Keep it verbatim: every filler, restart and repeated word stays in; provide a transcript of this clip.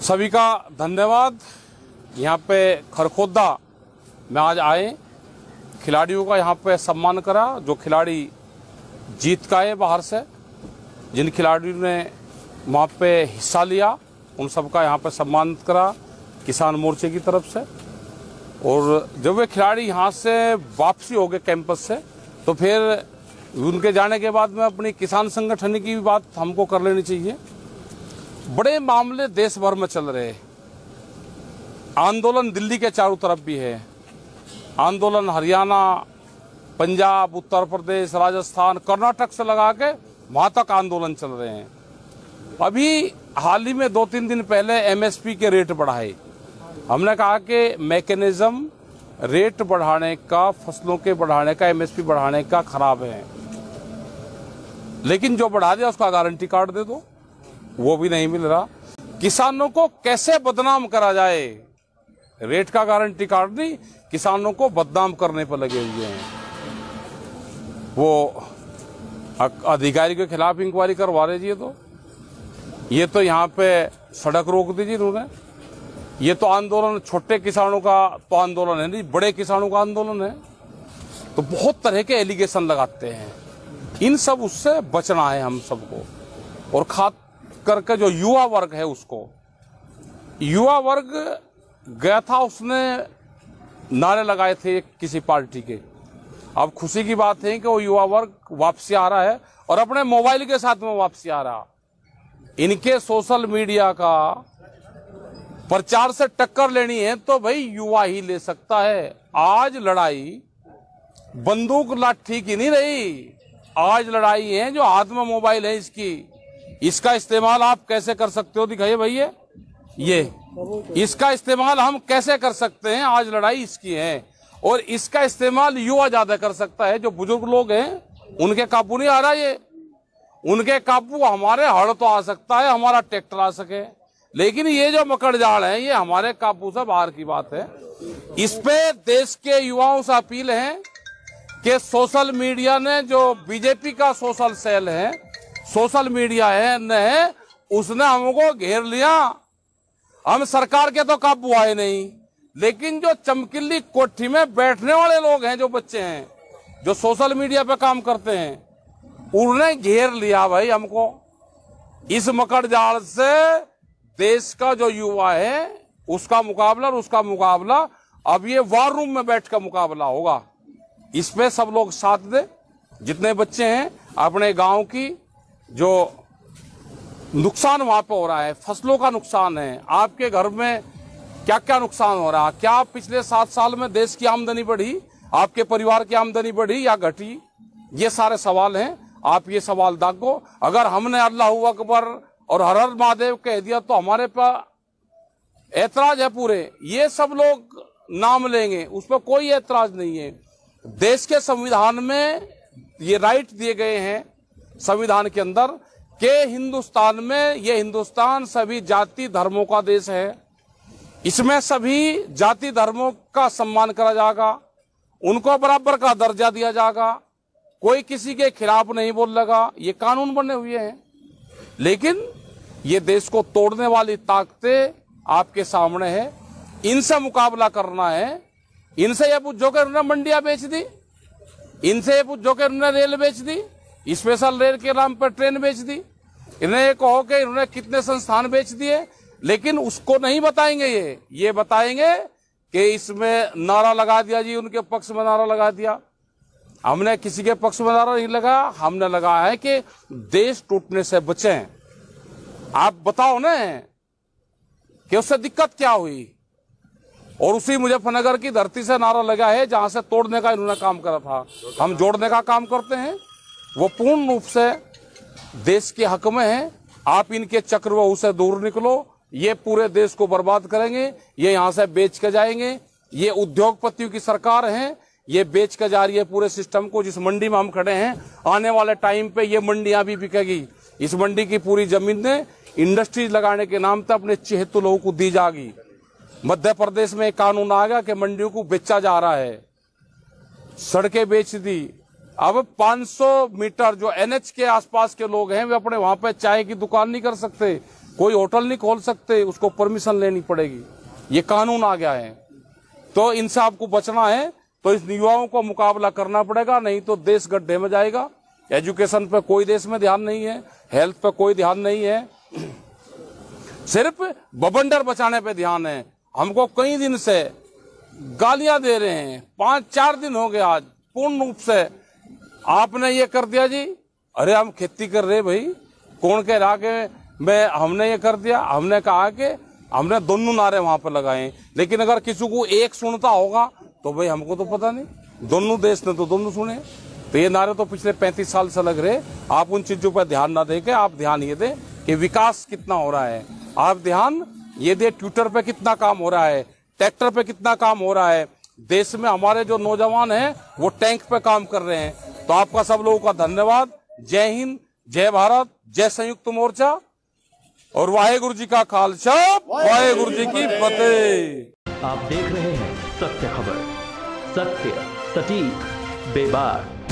सभी का धन्यवाद। यहाँ पे खरखोदा में आज आए, खिलाड़ियों का यहाँ पे सम्मान करा, जो खिलाड़ी जीत का है बाहर से, जिन खिलाड़ियों ने वहाँ पे हिस्सा लिया उन सबका यहाँ पे सम्मान करा किसान मोर्चे की तरफ से। और जब वे खिलाड़ी यहाँ से वापसी हो गए कैंपस से, तो फिर उनके जाने के बाद में अपनी किसान संगठन की भी बात हमको कर लेनी चाहिए। बड़े मामले देश भर में चल रहे हैं, आंदोलन दिल्ली के चारों तरफ भी है, आंदोलन हरियाणा, पंजाब, उत्तर प्रदेश, राजस्थान, कर्नाटक से लगा के वहाँ तक आंदोलन चल रहे हैं। अभी हाल ही में दो तीन दिन पहले एमएसपी के रेट बढ़ाए। हमने कहा कि मैकेनिज्म रेट बढ़ाने का, फसलों के बढ़ाने का, एमएसपी बढ़ाने का खराब है, लेकिन जो बढ़ा दिया उसका गारंटी कार्ड दे दो, वो भी नहीं मिल रहा। किसानों को कैसे बदनाम करा जाए, रेट का गारंटी कार्ड नहीं, किसानों को बदनाम करने पर लगे हुए हैं। वो अधिकारी के खिलाफ इंक्वायरी करवा रहे, तो ये तो यहाँ पे सड़क रोक दीजिए उन्होंने। ये तो आंदोलन छोटे किसानों का तो आंदोलन है नहीं, बड़े किसानों का आंदोलन है। तो बहुत तरह के एलिगेशन लगाते हैं, इन सब उससे बचना है हम सबको। और खास करके जो युवा वर्ग है उसको, युवा वर्ग गया था, उसने नारे लगाए थे किसी पार्टी के। अब खुशी की बात है कि वो युवा वर्ग वापसी आ रहा है और अपने मोबाइल के साथ में वापसी आ रहा। इनके सोशल मीडिया का प्रचार से टक्कर लेनी है तो भाई युवा ही ले सकता है। आज लड़ाई बंदूक लाठी की नहीं रही, आज लड़ाई है जो हाथ में मोबाइल है इसकी, इसका इस्तेमाल आप कैसे कर सकते हो, दिखाइए भैया, ये इसका इस्तेमाल हम कैसे कर सकते हैं, आज लड़ाई इसकी है। और इसका इस्तेमाल युवा ज्यादा कर सकता है। जो बुजुर्ग लोग हैं उनके काबू नहीं आ रहा, ये उनके काबू हमारे हड़ तो आ सकता है, हमारा ट्रैक्टर आ सके, लेकिन ये जो मकड़ जाल है ये हमारे काबू से बाहर की बात है। इस पे देश के युवाओं से अपील है कि सोशल मीडिया ने, जो बीजेपी का सोशल सेल है, सोशल मीडिया है ने, उसने हमको घेर लिया। हम सरकार के तो काबू आए नहीं, लेकिन जो चमकीली कोठी में बैठने वाले लोग हैं, जो बच्चे हैं जो सोशल मीडिया पे काम करते हैं, उन्होंने घेर लिया भाई हमको। इस मकड़ जाल से देश का जो युवा है उसका मुकाबला और उसका मुकाबला अब ये वार रूम में बैठ कर मुकाबला होगा। इस पे सब लोग साथ दे। जितने बच्चे हैं, अपने गांव की जो नुकसान वहां पे हो रहा है, फसलों का नुकसान है, आपके घर में क्या क्या नुकसान हो रहा है, क्या पिछले सात साल में देश की आमदनी बढ़ी, आपके परिवार की आमदनी बढ़ी या घटी, ये सारे सवाल हैं। आप ये सवाल दागो। अगर हमने अल्लाह अकबर और हर हर महादेव कह दिया तो हमारे पर ऐतराज है पूरे, ये सब लोग नाम लेंगे, उस पर कोई ऐतराज नहीं है। देश के संविधान में ये राइट दिए गए हैं, संविधान के अंदर, कि हिंदुस्तान में, ये हिंदुस्तान सभी जाति धर्मों का देश है, इसमें सभी जाति धर्मों का सम्मान करा जाएगा, उनको बराबर का दर्जा दिया जाएगा, कोई किसी के खिलाफ नहीं बोलेगा। ये कानून बने हुए हैं, लेकिन ये देश को तोड़ने वाली ताकतें आपके सामने है, इनसे मुकाबला करना है। इनसे ये पूछो कि उन्होंने मंडियां बेच दी, इनसे ये पूछो कि उन्होंने रेल बेच दी, स्पेशल रेल के नाम पर ट्रेन बेच दी, इन्हें ये कहो कि इन्होंने कितने संस्थान बेच दिए, लेकिन उसको नहीं बताएंगे। ये ये बताएंगे कि इसमें नारा लगा दिया जी, उनके पक्ष में नारा लगा दिया। हमने किसी के पक्ष में नारा नहीं लगा, हमने लगाया है कि देश टूटने से बचें। आप बताओ ना कि उससे दिक्कत क्या हुई। और उसी मुजफ्फरनगर की धरती से नारा लगा है जहां से तोड़ने का इन्होंने काम करा था, हम जोड़ने का काम करते हैं। वो पूर्ण रूप से देश के हक में है। आप इनके चक्रव्यूह से दूर निकलो, ये पूरे देश को बर्बाद करेंगे, ये यहां से बेच के जाएंगे। ये उद्योगपतियों की सरकार है, ये बेच के जा रही है पूरे सिस्टम को। जिस मंडी में हम खड़े हैं, आने वाले टाइम पे ये मंडियां भी बिकेगी। इस मंडी की पूरी जमीन ने इंडस्ट्रीज लगाने के नाम पे अपने चहेतु लोगों को दी जाएगी। मध्य प्रदेश में एक कानून आ गया कि मंडियों को बेचा जा रहा है, सड़कें बेच दी। अब पाँच सौ मीटर जो एनएच के आसपास के लोग हैं, वे अपने वहां पे चाय की दुकान नहीं कर सकते, कोई होटल नहीं खोल सकते, उसको परमिशन लेनी पड़ेगी। ये कानून आ गया है। तो इनसे आपको बचना है तो इस युवाओं को मुकाबला करना पड़ेगा, नहीं तो देश गड्ढे में जाएगा। एजुकेशन पे कोई देश में ध्यान नहीं है, हेल्थ पे कोई ध्यान नहीं है, सिर्फ बवंडर बचाने पे ध्यान है। हमको कई दिन से गालियां दे रहे हैं, पांच चार दिन हो गए आज पूर्ण रूप से, आपने ये कर दिया जी। अरे हम खेती कर रहे भाई, कौन कह रहा कि मैं हमने ये कर दिया। हमने कहा कि हमने दोनों नारे वहां पर लगाए, लेकिन अगर किसी को एक सुनता होगा तो भाई हमको तो पता नहीं, दोनों देश ने तो दोनों सुने। तो ये नारे तो पिछले पैंतीस साल से लग रहे। आप उन चीजों पर ध्यान ना देके आप ध्यान ये दें कि विकास कितना हो रहा है। आप ध्यान ये दे ट्विटर पे कितना काम हो रहा है, ट्रैक्टर पे कितना काम हो रहा है। देश में हमारे जो नौजवान हैं वो टैंक पे काम कर रहे हैं। तो आपका सब लोगों का धन्यवाद। जय हिंद, जय भारत, जय संयुक्त मोर्चा और वाहेगुरु जी का खालसा, वाहेगुरु जी की फतेह। आप देख रहे हैं सत्य खबर, सत्य सटीक बेबाक।